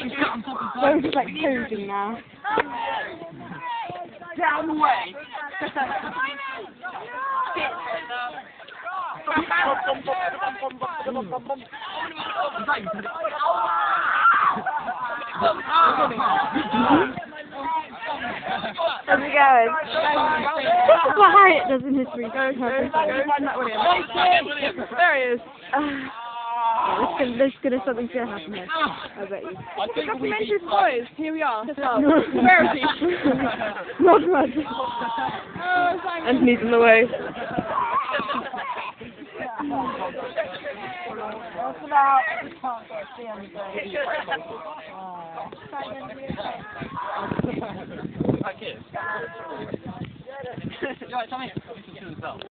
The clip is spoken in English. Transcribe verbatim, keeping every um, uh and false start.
We're just like posing now. Down the way. How's it going? That's what Harriet does in history. Go, go, go, find that William. There he is. Uh, there's, gonna, there's gonna something's gonna happen here. I bet you. Documentary boys. Here we are. Where is he? Not much. Oh, thank And he's in the way. Thank you.